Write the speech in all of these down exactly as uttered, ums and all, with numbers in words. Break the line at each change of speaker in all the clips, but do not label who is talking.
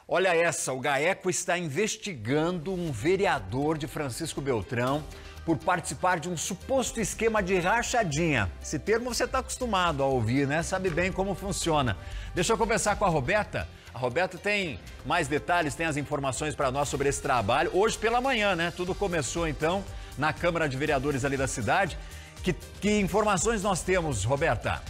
Olha essa, o GAECO está investigando um vereador de Francisco Beltrão por participar de um suposto esquema de rachadinha. Esse termo você está acostumado a ouvir, né? Sabe bem como funciona. Deixa eu conversar com a Roberta. A Roberta tem mais detalhes, tem as informações para nós sobre esse trabalho. Hoje pela manhã, né? Tudo começou então na Câmara de Vereadores ali da cidade. Que, que informações nós temos, Roberta?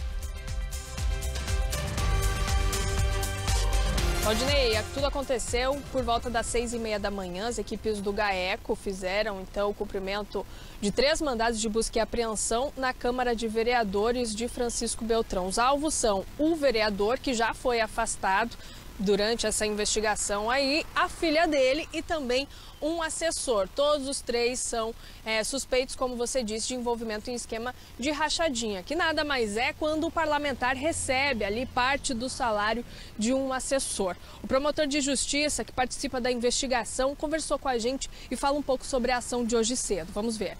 Valdinei, tudo aconteceu por volta das seis e meia da manhã. As equipes do GAECO fizeram, então, o cumprimento de três mandados de busca e apreensão na Câmara de Vereadores de Francisco Beltrão. Os alvos são o vereador, que já foi afastado durante essa investigação aí, a filha dele e também um assessor. Todos os três são é, suspeitos, como você disse, de envolvimento em esquema de rachadinha, que nada mais é quando o parlamentar recebe ali parte do salário de um assessor. O promotor de justiça que participa da investigação conversou com a gente e fala um pouco sobre a ação de hoje cedo. Vamos ver.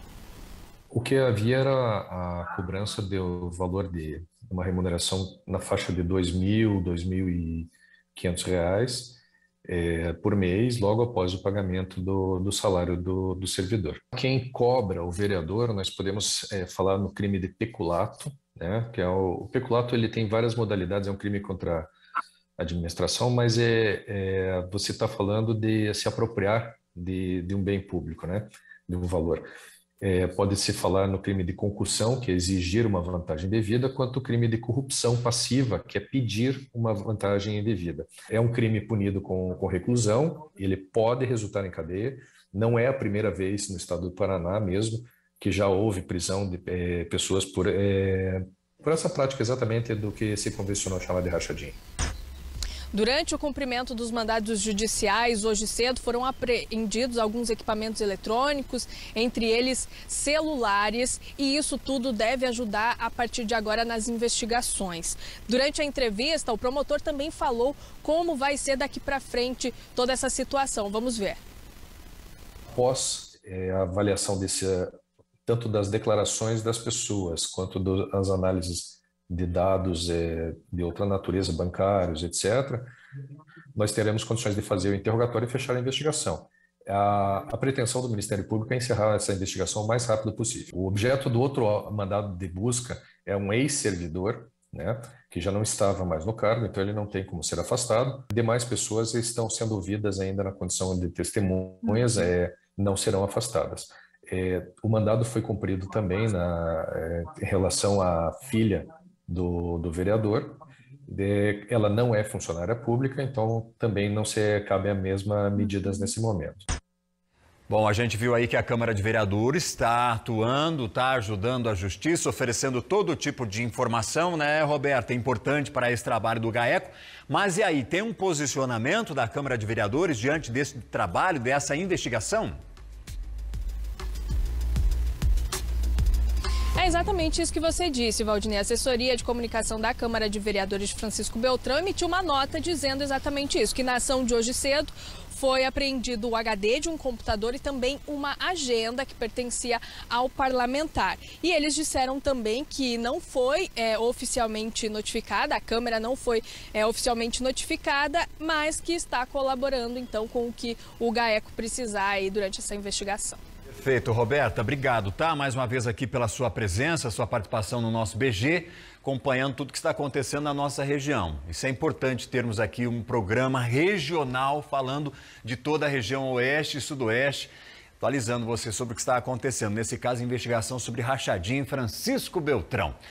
O que havia era a cobrança do valor de uma remuneração na faixa de dois mil, dois mil e quinhentos reais é, por mês, logo após o pagamento do, do salário do, do servidor. Quem cobra o vereador, nós podemos é, falar no crime de peculato, né? Que é o, o peculato, ele tem várias modalidades, é um crime contra a administração, mas é, é você está falando de se apropriar de, de um bem público, né? De um valor. É, pode-se falar no crime de concussão, que é exigir uma vantagem indevida, quanto o crime de corrupção passiva, que é pedir uma vantagem indevida. É um crime punido com, com reclusão, ele pode resultar em cadeia. Não é a primeira vez no estado do Paraná mesmo que já houve prisão de é, pessoas por, é, por essa prática exatamente do que se convencionou chamar de rachadinha.
Durante o cumprimento dos mandados judiciais, hoje cedo, foram apreendidos alguns equipamentos eletrônicos, entre eles celulares, e isso tudo deve ajudar a partir de agora nas investigações. Durante a entrevista, o promotor também falou como vai ser daqui para frente toda essa situação. Vamos ver.
Após é, a avaliação desse, tanto das declarações das pessoas, quanto das análises de dados é, de outra natureza, bancários, etcétera, nós teremos condições de fazer o interrogatório e fechar a investigação. A, a pretensão do Ministério Público é encerrar essa investigação o mais rápido possível. O objeto do outro mandado de busca é um ex-servidor, né, que já não estava mais no cargo, então ele não tem como ser afastado. Demais pessoas estão sendo ouvidas ainda na condição de testemunhas, é, não serão afastadas. É, o mandado foi cumprido também na, é, em relação à filha Do, do vereador. De, ela não é funcionária pública, então também não se cabe a mesma medidas nesse momento.
Bom, a gente viu aí que a Câmara de Vereadores está atuando, está ajudando a Justiça, oferecendo todo tipo de informação, né, Roberta? É importante para esse trabalho do GAECO. Mas e aí, tem um posicionamento da Câmara de Vereadores diante desse trabalho, dessa investigação?
É exatamente isso que você disse, Valdinei. A assessoria de comunicação da Câmara de Vereadores de Francisco Beltrão emitiu uma nota dizendo exatamente isso, que na ação de hoje cedo foi apreendido o H D de um computador e também uma agenda que pertencia ao parlamentar. E eles disseram também que não foi é, oficialmente notificada, a Câmara não foi é, oficialmente notificada, mas que está colaborando então com o que o GAECO precisar aí durante essa investigação.
Perfeito, Roberta, obrigado, tá? Mais uma vez aqui pela sua presença, sua participação no nosso B G, acompanhando tudo que está acontecendo na nossa região. Isso é importante termos aqui um programa regional falando de toda a região oeste e sudoeste, atualizando você sobre o que está acontecendo. Nesse caso, investigação sobre rachadinha em Francisco Beltrão.